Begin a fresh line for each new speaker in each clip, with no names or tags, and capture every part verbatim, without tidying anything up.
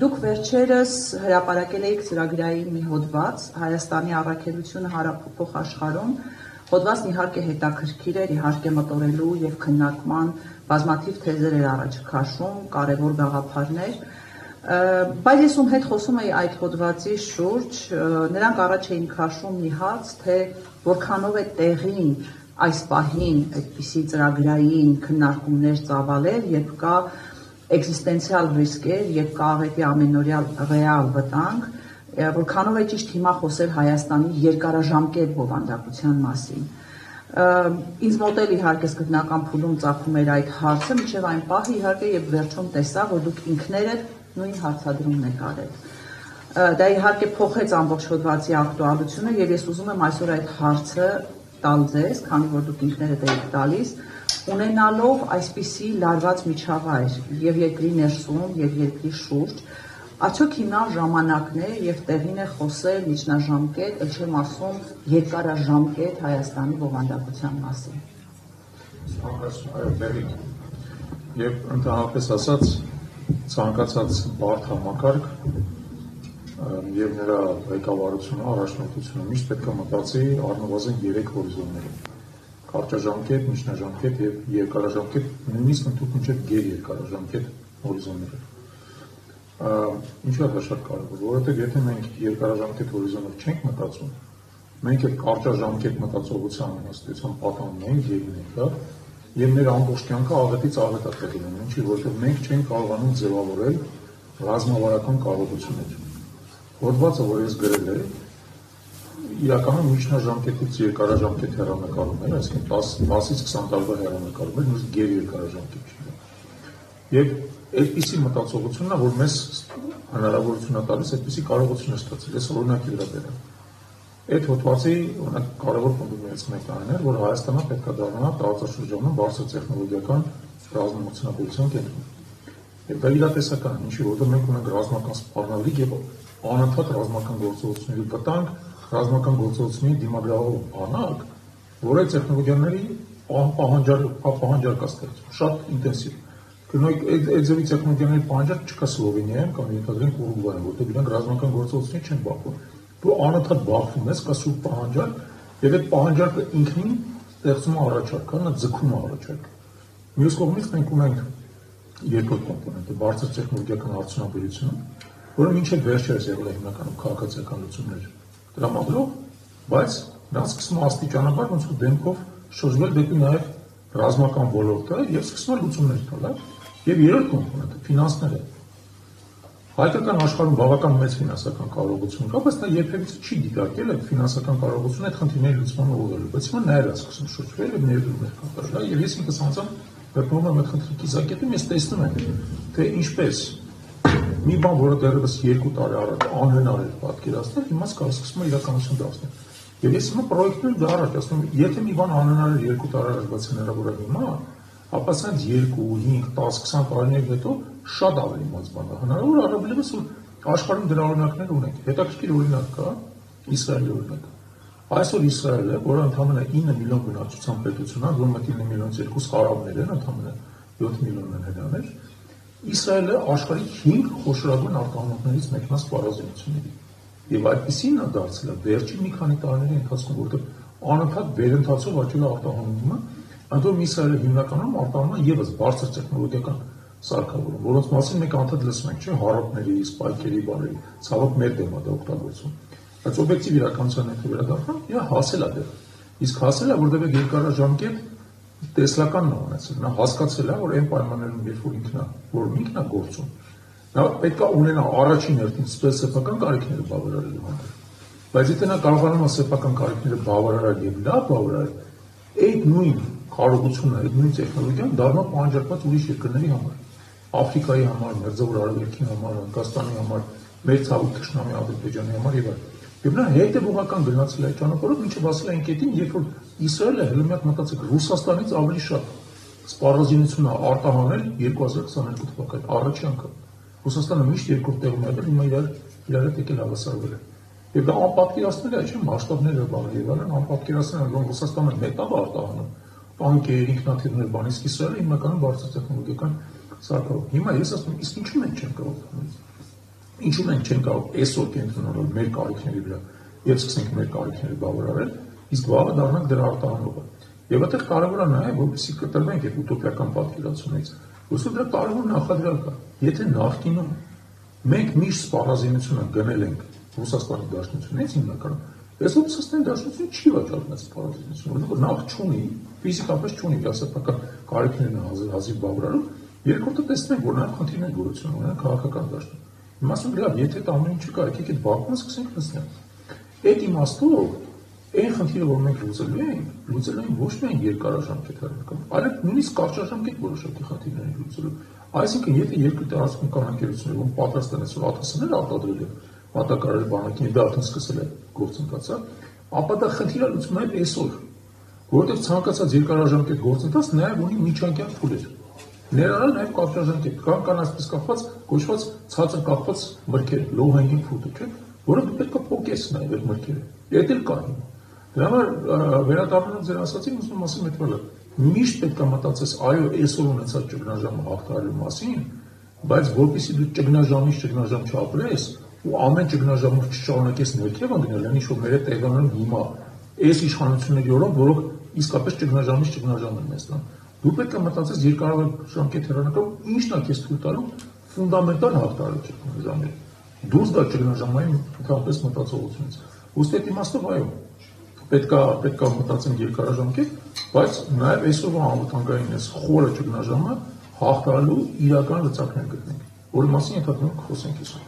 Դուք վերջերս հրապարակել եք ծրագրային մի հոդված Հայաստանի առաքելությունը հարափոխ աշխարհում, հոդվածն իհարկե հետաքրքիր էր, իհարկե մտորելու եւ քննարկման բազմաթիվ թեզեր էր առաջ քաշում, կարևոր գաղափարներ, բայց ես ում հետ խոսում էի այդ հոդվածի շուրջ, նրանք առաջ էին քաշում մի հարց, թե որքանով է տեղին այս պահին այդպիսի ծրագրային քննարկումներ ծավալել, երբ կա էգզիստենցիալ ռիսկեր, երբ կա աղետի ամենօրյա ռեալ վտանգ, որքանով է ճիշտ հիմա խոսել Հայաստանի երկարաժամկետ բովանդակության մասին։ Ինձ մոտ էլ իհարկե սկզբնական փուլում ծագում էր այդ հարցը, մինչև այն պահը իհարկե եւ վերջում տեսա, որ դուք ինքներդ նույն հարցադրումն եք արել։ Դա իհարկե փոխեց ամբողջ հոդվածի ակտուալությունը եւ ես ուզում եմ այսօր այդ հարցը տալ ձեզ, քանի որ դուք ինքներդ եք տալիս, ունենալով այսպիսի լարված միջավայր եւ երկրի ներսում եւ երկրի շուրջ, արդյոք հիմա ժամանակն է եւ տեղին է խոսել միջնաժամկետ, էլ չեմ ասում երկարաժամկետ Հայաստանի բովանդակության մասին։
Այո, տեղին։ Եվ ընդհանրապես ասած, ցանկացած բարդ համակարգ եւ նրա ղեկավարությունը, առաջնորդությունը միշտ պետք է մտածի առնվազն երեք հորիզոններով։ Կարճաժամկետ, միջնաժամկետ եւ երկարաժամկետ, նույնիսկ ընդհանուր մինչեւ գերերկարաժամկետ հորիզոններով։ Ինչու է դա շատ կարևոր, որովհետեւ եթե մենք երկարաժամկետ հորիզոնով չենք մտածում, մենք այդ կարճաժամկետ մտածողության հաստատության պատանն ենք ելնենք, հա, եւ մեր ամբողջ կյանքը աղետից աղետ է տևում, ինչի որտեղ մենք չենք կարողանում ձևավորել ռազմավարական կարողություններ։ Հոդվածը, որ ես գրել եմ, իրականում միջնաժամկետից երկարաժամկետ հեռանկարում էր, այսինքն տասից քսան տարվա հեռանկարում էր, նույնիսկ գերերկարաժամկետ չի։ Եվ այդպիսի մտածողությունն է, որ մեզ հնարավորություն է տալիս այդպիսի կարողություն ստացել։ Ես օրինակի վրա բերեմ։ Այդ հոդվածի օրինակ կարևոր պնդումներից մեկն այն էր, որ Հայաստանը պետք է դառնա տարածաշրջանում բարձր տեխնոլոգիական ռազմամթնաբուծության կենտրոն։ Եվ դա իրատեսական է, ինչի որտեղ մենք ունենք ռազմական սպառնալիք եւ անընդհատ ռազմական գործողությունների վտանգ, ռազմական գործողությունների դիմագրավող անակ, որ այդ տեխնոլոգիաների պահանջարկ է ստեղծում, շատ ինտենսիվ։ Գնոյք այդ ձևի տեխնոլոգիաների պահանջարկ չկա Սլովենիայում կամ ենթադրենք Ուրուգվայում, որտեղ իրանք ռազմական գործողություններ չեն բախվում։ Դու անընդհատ բախվում ես, կա սուր պահանջարկ, եւ այդ պահանջարկը ինքնին ստեղծում է առաջարկ, նա ձգում է առաջարկ։ Մյուս կողմից մենք ունենք երկրորդ կոմպոնենտը, բարձր տեխնոլոգիական արդյունաբերությունը, որը մինչև վերջերս եղել է հիմնականում քաղաքացիական լուծումներ տրամադրող, բայց նա սկսում է աստիճանաբար ոնց որ դեմքով շրջվել դեպի նաև ռազմական ոլորտը եւ սկսում է լուծումներ տալ, եւ երրորդ կոմպոնենտը ֆինանսները։ Հայկական աշխարհում բավական մեծ ֆինանսական կարողություն կա, բայց նա երբևէ չի դիտարկել այդ ֆինանսական կարողությունը այդ խնդիրների լուծման ուղղելու, բայց հիմա նա է սկսում շրջվել եւ ներդրումներ կատարել, եւ ես ինքս անձամբ գտնվում եմ այդ խնդրի կիզակետում, ես տեսնում եմ, թե ինչպես մի բան, որը դեռևս երկու տարի առաջ անհնար էր պատկերացնել, հիմա սկսում է իրականություն դարձնել։ Եվ ես հիմա պրոյեկտներ դա առաջ ասում եմ, եթե մի բան անհնար էր երկու տարի առաջ, բայց հնարավոր է հիմա, ապա սենց երկու, հինգ, տաս, քսան տարիներ հետո շատ ավելի մեծ բան է հնարավոր, առավելևս աշխարհում դրա օրինակներ ունենք։ Հետաքրքիր օրինակ կա, Իսրայելի օրինակը։ Այսօր Իսրայելը, որը ընդամենը ինը միլիոն բնակչության պետություն է, որը ինը միլիոնից երկու արաբներ են, ընդամենը յոթ միլիոն հրեաներ, Իսրայելը աշխարհի հինգ խոշորագույն արտահանողներից մեկն է սպառազինությունների։ Եվ այդպեսին նա դարձել է վերջին մի քանի տարիների ընթացքում, որտեղ անընդհատ վերընթացով աճել է արտահանումը, այնդ որ Իսրայելը հիմնականում արտահանում է եւս բարձր տեխնոլոգիական սարքավորում, որոնց մասին մենք անդադ լսում ենք, չէ՞, հարավների, սպայքերի, բաների, ցավոք մեր դեմ է դա օգտագործում։ Բայց օբյեկտիվ իրականության հետ վերադառնալ, նա հասել է դեռ։ Իսկ հասել է, որտեղ երկարաժամկետ տեսլականն է ունեցել, նա հասկացել է, որ այն պայմաններում, երբ որ ինքնա, որ ինքն է գործում, նա պետք է ունենա առաջին հերթին սեփական կարիքները բավարարելու համար։ Բայց եթե նա կարողանում է սեփական կարիքները բավարարել եւ լավ բավարարել, այդ նույն կարողությունը, այդ նույն տեխնոլոգիան դառնա պահանջարկված ուրիշ երկրների համար։ Աֆրիկայի համար, Մերձավոր Արևելքի համար, Հնդկաստանի համար, մեր ցավոք թշնամի Ադրբեջանի համար եւ այլն։ Եվ նա հետևողական գնացել է այդ ճանապարհով, մինչև հասել է այն կետին, երբ որ Իսրայելը հենց մի հատ մտածեք Ռուսաստանից ավելի շատ սպառազինություն է արտահանել երկու հազար քսաներկու թվականին առաջի անգամ։ Ռուսաստանը միշտ երկրորդ տեղում է եղել, հիմա իրար իրար հետ եկել հավասարվել է։ Եվ դա անպատկերացնել է, չէ՞, մասշտաբները բաղ եւ այլն, անպատկերացնել է, որ Ռուսաստանը մետաղ արտահանում, տանկեր, ինքնաթիռներ, բան, իսկ Իսրայելը հիմնականում բարձր տեխնոլոգիական սարքով։ Հիմա ես ասում եմ, իսկ ինչու մենք չենք կարող անել։ ինչու մենք չենք կարող այսօր կենտրոնանալ մեր կարիքների վրա եւ սկսենք մեր կարիքները բավարարել, իսկ վաղը դառնանք դրա արտահանողը։ Եվ այդտեղ կարևոր է նաեւ, որպեսզի կտրվենք այդ ուտոպիական պատկերացումից, որովհետեւ դրա կարևոր նախադրյալ կա։ Եթե նախկինում մենք միշտ սպառազինությունը գնել ենք Ռուսաստանի Դաշնությունից հիմնականում, այսօր Ռուսաստանի Դաշնությունը չի վաճառում այդ սպառազինությունը, որովհետեւ նախ չունի, ֆիզիկապես չունի վիճակական կարիքներն հազիվ բավարարում, երկրորդը տեսնենք, որ նաեւ խնդիրներ գոյություն ունեն քաղաքական դաշտում։ Հիմա ասում լավ, եթե այդ ամեն ինչը կա, եկեք այդ բակումը սկսենք լցնել։ Այդ իմաստով այն խնդիրը, որ մենք լուծելու ենք, լուծելու ենք ոչ միայն երկարաժամկետ հեռանկարում, այլև նույնիսկ կարճաժամկետ որոշակի խնդիրներ լուծելու։ Այսինքն, եթե երկրի տարածքում կան ընկերություններ, որ պատրաստ են այսօր ԱԹՍ-ներ արտադրել են մատակարարել բանակին, դա արդեն սկսել է գործընթացը, ապա դա խնդիր է լուծում նաև այսօր, որովհետև ցանկացած երկարաժամկետ գործընթաց նաև ունի միջանկյալ փուլեր։ Ներառյալ նաև կարճաժամկետ, կան կան այսպես կախված, կոչված ցածր կախված մրգեր, low hanging fruit, չէ՞, որը դու պետք է փոկես նաև այդ մրգերը։ Դա էլ կա։ Դրա համար վերադառնալով ձեր ասացին, ուսում ասեմ այդ բանը, միշտ պետք է մտածես, այո, այսօր ունեցած ճգնաժամը հաղթահարելու մասին, բայց որպեսզի դու ճգնաժամից ճգնաժամ չապրես ու ամեն ճգնաժամով չշարունակես ներքև ընկնել, այնիշ որ մեր տեղանում հիմա այս իշխանությունների օրոք, որոնք իսկապես ճգնաժամից ճգնաժամ են մեզ տան։ Դու պետք է մտածես երկարաժամկետ հեռանկարում ինչն է քեզ թույլ տալու ֆունդամենտալ հաղթահարել ճգնաժամը։ Դուրս գալ ճգնաժամային ընդհանրապես մտածողությունից։ Ուստի այդ իմաստով այո, պետք է պետք է մտածենք երկարաժամկետ, բայց նաև այսօրվա անվտանգային այս խորը ճգնաժամը հաղթահարելու իրական լծակներ գտնենք, որի մասին ենթադրում ենք խոսենք այսօր։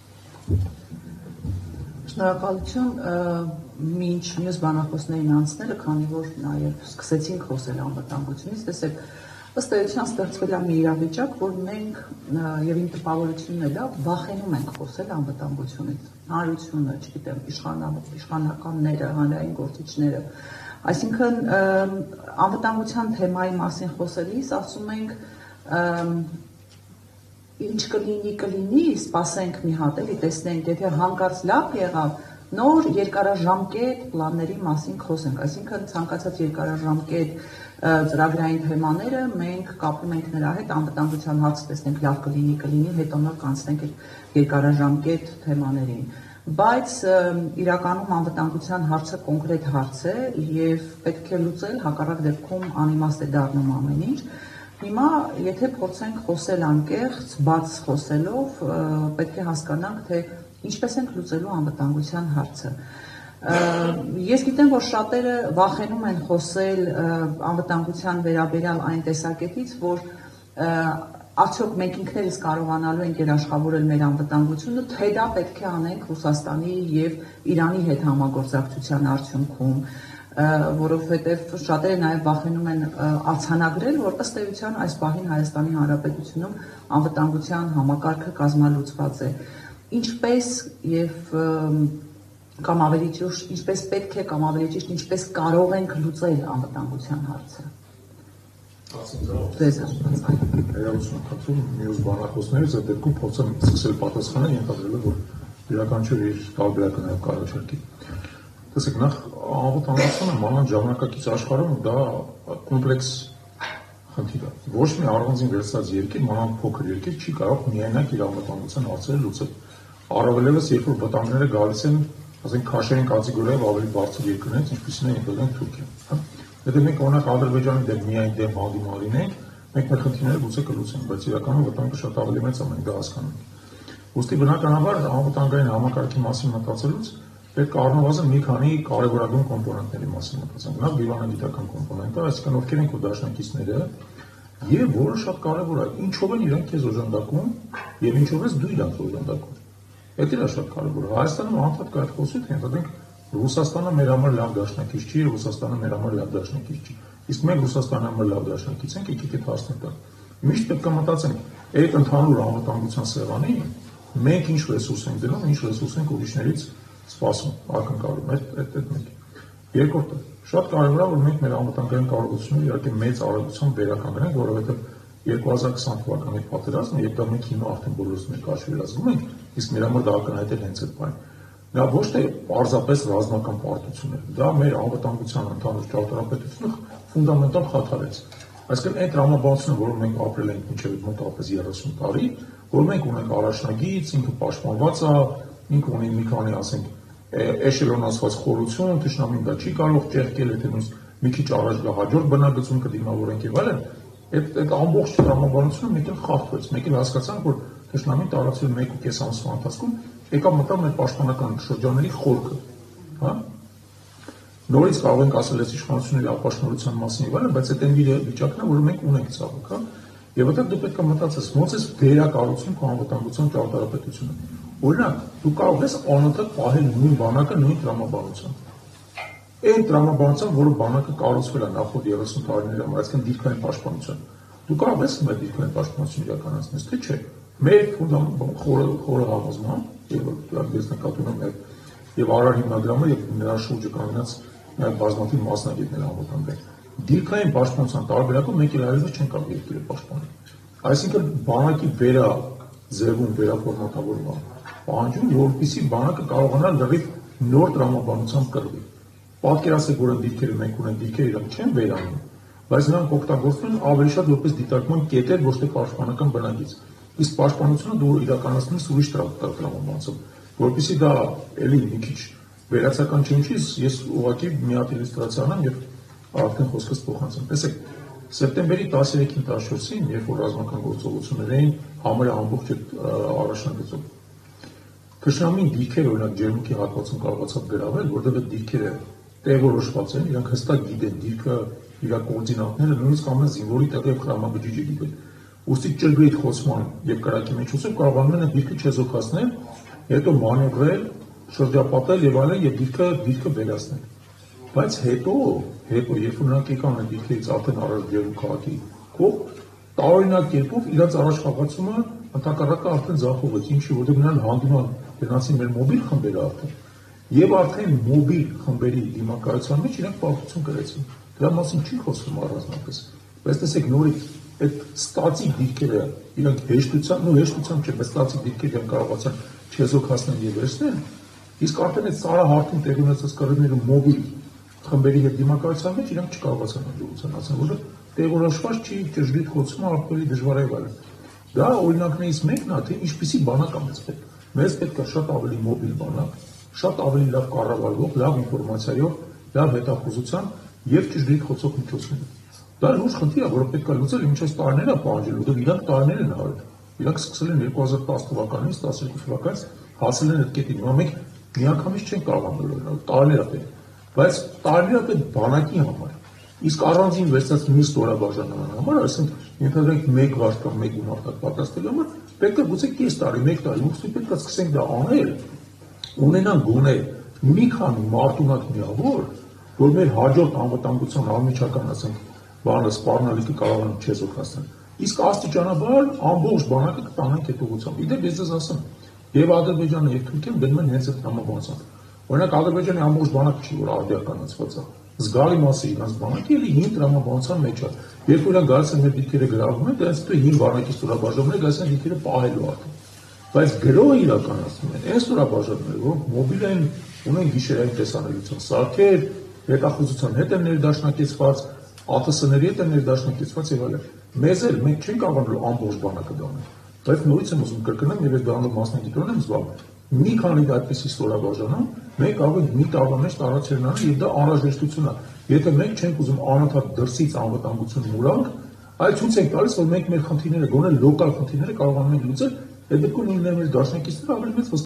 Շնորհակալություն, մինչ մյուս բանախոսներին անցնելը, քանի որ նաև սկսեցինք խոսել անվտանգությունից, տեսեք, ըստ էության ստեղծվել է մի իրավիճակ, որ մենք եւ իմ տպավորությունն է լավ, վախենում ենք խոսել անվտանգությունից։ Հանրությունը, չգիտեմ, իշխանականները, հանրային գործիչները, այսինքն անվտանգության թեմայի մասին խոսելիս ասում ենք ինչ կլինի, կլինի, սպասենք մի հատ, էլի տեսնենք, եթե հանկարծ լավ եղավ, նոր երկարաժամկետ պլանների մասին խոսենք, այսինքն ցանկացած երկարաժամկետ ծրագրային թեմաները մենք կապում ենք նրա հետ, անվտանգության հարց տեսնենք լավ կլինի, կլինի, հետո նոր կանցնենք այդ երկարաժամկետ թեմաներին։ Բայց իրականում անվտանգության հարցը կոնկրետ հարց է եւ պետք է լուծել, հակառակ դեպքում անիմաստ է դառնում ամեն ինչ։ Հիմա եթե փորձենք խոսել անկեղծ, բաց խոսելով, պետք է հասկանանք, թե ինչպես ենք լուծելու անվտանգության հարցը։ Ես գիտեմ, որ շատերը վախենում են խոսել անվտանգության վերաբերյալ այն տեսակետից, որ արդյոք մենք ինքներս կարողանալու ենք երաշխավորել մեր անվտանգությունը, թե դա պետք է անենք Ռուսաստանի եւ Իրանի հետ համագործակցության արդյունքում, որովհետեւ շատերը նաեւ վախենում են արձանագրել, որ ըստ էության այս պահին Հայաստանի Հանրապետությունում անվտանգության համակարգը կազմալուծված է։ Ինչպես եւ կամ ավելի ճիշտ, ինչպես պետք է, կամ ավելի ճիշտ, ինչպես կարող ենք լուծել անվտանգության հարցը։ Ձեզ
Հերավություն խնդրում մյուս բանախոսներից այդ դեպքում փորձեմ սկսել պատասխանել, ենթադրելով, որ յուրաքանչյուր իր տարբերակը նաև կառաջարկի։ Տեսեք, նախ անվտանգությունը մանավանդ ժամանակակից աշխարհում դա կոմպլեքս խնդիր է։ Ոչ մի առանձին վերցած երկիր, մանավանդ փոքր երկիր չի կարող միայնակ իր անվտանգության հարցերը լուծել։ Առավելևս, երբ որ վտանգները գալիս են, ասենք քաշային կատեգորիայով ավելի բարձր երկրներից, ինչպիսին է ընդդեմ Թուրքիան։ Եթե մենք օրինակ Ադրբեջանի դեմ միայն դեմ հանդիման ենք, մենք մեր խնդիրները գուցե կլուծենք, բայց իրականում վտանգը շատ ավելի մեծ է, մենք դա հասկանում ենք։ Ուստի բնականաբար անվտանգային համակարգի մասին մտածելուց պետք է առնվազն մի քանի կարևորագույն կոմպոնենտների մասին մտածենք։ Նախ դիվանագիտական կոմպոնենտը, այսինքն ովքեր են քո դաշնակիցները, եւ որը շատ կարևոր է, ինչով են իրանք քեզ օժանդակում եւ ինչով ես դու իրանք օժանդակում։ Դա էլ շատ կարևոր է։ Հայաստանում անդադ կա այդ խոսքը, ենթադրենք Ռուսաստանը մեր համար լավ դաշնակից չի, Ռուսաստանը մեր համար լավ դաշնակից չի։ Իսկ մենք Ռուսաստանի համար լավ դաշնակից ենք, եկեք այդ հարցը տալ։ Միշտ պետք է մտածենք, այդ ընդհանուր անվտանգության սեղանի մենք ինչ ռեսուրս ենք դնում, ինչ ռեսուրս ենք ուրիշներից սպասում, ակնկալում, այդ այդ այդ մեկ։ Երկրորդը, շատ կարևոր է, որ մենք մեր անվտանգային կարողությունները իհարկե մեծ արագությամբ վերականգնենք, որովհետև երկու հազար քսան թվականի պատերազմը, երբ դա մենք հիմա արդեն բոլորս մեր կաշվելազգում ենք, իսկ մեր համար դա ակնհայտ է հենց այդ բանը։ Դա ոչ թե պարզապես ռազմական պարտություն է, դա մեր անվտանգության ընդհանուր ճարտարապետությունը ֆունդամենտալ խաթարեց։ Այսինքն այդ ռամաբանությունը, որը մենք ապրել ենք մինչև մոտավորապես երեսուն տարի, որ մենք ունենք առաջնագիծ, ինքը պաշտպանված է, ինքը ունի մի քանի, ասենք, էշելոնացված խորություն, թշնամին դա չի կարող ճեղքել, եթե նույնիսկ մի քիչ առաջ գա հաջորդ բնագծում կդիմավորենք եւ այլն, այդ այդ ամբողջ տրամաբանությունը մեկ էլ խախտվեց, մեկ էլ հասկացանք, որ թշնամին տարածել մեկ ու կես ամսվա ընթացքում եկավ մտավ մեր պաշտպանական շրջանների խորքը, հա։ Նորից կարող ենք ասել այս իշխանությունների ապաշտպանության մասին եւ այլն, բայց այդ այն վիճակն է, որը մենք ունենք ցավոք, հա։ Եվ այդտեղ դու պետք է մտածես, ոնց է վերակառուցում քո անվտանգության ճարտարապետությունը։ Օրինակ, դու կարող ես անընդհատ պահել նույն բանակը նույն տրամաբանությամբ։ Այն տրամաբանությամբ, որը բանակը կառուցվել է նախորդ երեսուն տարիների համար, այսինքն դիրքային պաշտպանության։ Դու կարող ես մեր դիրքային պաշտպանություն իրականացնել, թե չէ։ Մեր խորը համոզման, եւ ես նկատում եմ եւ Արար հիմնադրամը եւ նրա շուրջը կանգնած նաեւ բազմաթիվ մասնագետներ անվտանգ դիրքային պաշտպանության տարբերակում մենք իրարից չենք կարող երկիրը պաշտպանել։ Այսինքն բանակի վերա ձևում վերաֆորմատավորումը պահանջում, որպեսզի բանակը կարողանա լրիվ նոր տրամաբանությամբ կրվի։ Պատկերացրեք, որ դիրքերը մենք ունենք, դիրքերը իրանք չեն վերանում, բայց նրանք օգտագործվում են ավելի շատ որպես դիտարկման կետեր, ոչ թե պաշտպանական բնագիծ։ Իսկ պաշտպանությունը դու իրականացնում ես ուրիշ տրամաբանությամբ, որպեսզի դա էլի մի քիչ վերացական չնչի, ես ուղղակի մի հատ իլյուստրացիա անեմ եւ արդեն խոսքս փոխանցեմ։ Տեսեք, սեպտեմբերի տասներեքին տասնչորսին, երբ որ ռազմական գործողություններ էին, համարյա ամբողջ առաջնագծում, թշնամին դիրքեր, օրինակ Ջերմուկի հատվածում կարողացավ գրավել, որտեղ այդ դիրքերը տեղորոշված են, իրանք հստակ գիտեն դիրքը, իր կոորդինատները, նույնիսկ ամեն զինվորի տեղի եւ խրամաբջիջը գիտեն։ Ուստի ճրգրիտ խոցման եւ կրակի միջոցով կարողանում են այդ դիրքը չեզոքացնել, հետո մանևրել, շրջապատել եւ այլն եւ դիրքը դիրքը վերացնել։ Բայց հետո, հետո երբ որ նրանք եկան այդ դիրքերից արդեն առաջ Ջերմուկ քաղաքի կողմ, տարօրինակ կերպով իրաց առաջխաղացումը ընդհակառակը արդեն ձախողեց, ինչի որտեղ նրանք հանդիման գնացին մեր մոբիլ խմբերը արդեն, եւ արդեն մոբիլ խմբերի դիմակայության մեջ իրենք պարտություն կրեցին։ Դրա մասին չի խոսվում առանձնապես։ Բայց տեսեք նորից այդ ստատիկ դիրքերը իրենք հեշտությամբ, ու հեշտությամբ չէ, բայց ստատիկ դիրքերը իրենք կարողացան չեզոքացնել եւ վերցնել, իսկ արդեն այդ սարահարթում տեղի ունեցած կռիվները մոբիլ խմբերի հետ դիմակայության մեջ իրենք չկարողացան հաջողության հասնել, որը տեղորոշված չի, ճշգրիտ խոցումը ավելի դժվար է վարել։ Դա օրինակներից մեկն է, թե ինչպիսի բանակ է մեզ պետք։ Մեզ պետք է շատ ավելի մոբիլ բանակ, շատ ավելի լավ կառավարվող, լավ ինֆորմացիայով, լավ հետախուզության եւ ճշգրիտ խոցող միջոցներ։ Դա լուրջ խնդիր է, որը պետք է լուծել, ինչպես տարիներ է պահանջել, որտեղ իրանք տարիներ են արել։ Իրանք սկսել են երկու հազար տասը թվականից, տասներկու թվականից հասել են այդ կետին։ Հիմա մենք միանգամից չենք կարողանում լուծել, տարիներ է պետք։ Բայց տարիներ է պետք բանակի համար։ Իսկ առանձին վերցած մի ստորաբաժանման համար, այսինքն ենթադրենք մեկ վար կամ մեկ գումարտակ պատրաստելու համար, պետք է գուցե կես տարի, մեկ տարի, ուստի պետք է սկսենք դա անել, ունենանք գոնե մի քանի մարտունակ միավոր, որ մեր հաջորդ անվտանգության անմիջական, ասենք, բանը սպառնալիքը կարողանան չեզոքացնել։ Իսկ աստիճանաբար ամբողջ բանակը կտանենք այդ ուղղությամբ։ Իդեպ ես ձեզ ասեմ, եւ Ադրբեջանը եւ Թուրքիան գնում են հենց այդ տրամաբանությամբ։ Օրինակ Ադրբեջանի ամբողջ բանակը չի, որ արդիականացված է։ Զգալի մասը իրանց բանակի էլի հին տրամաբանության մեջ է։ Երբ որ իրանք գալիս են մեր դիրքերը գրավում են, դրանց հետո հին բանակի ստորաբաժանումները գալիս են դիրքերը պահելու արդեն։ Բայց գրոհը իրականացնում են այն ստորաբաժանումները, որոնք մոբիլ են, ունեն գիշերային տեսանելիության սարքեր, հետախուզության հետ են ներդաշնակեցված, ԱԹՍ-ների հետ են ներդաշնակեցված եւ այլն։ Մեզ էլ մենք չենք կարողանում ամբողջ բանակը դառնել։ Բայց նորից եմ ուզում կրկնեմ եւ այդ բանը մասնագիտորեն եմ զբաղվում։ Մի քանի այդպիսի ստորաբաժանում մենք կարող ենք մի տարվա մեջ տարածել նրան եւ դա անհրաժեշտություն է։ Եթե մենք չենք ուզում անընդհատ դրսից անվտանգություն մուրանք, այլ ցույց ենք տալիս, որ մենք մեր խնդիրները, գոնե լոկալ խնդիրները կարողանում ենք լուծել, այդ դեպքում նույնն է մեր դաշնակիցները ավելի մեծ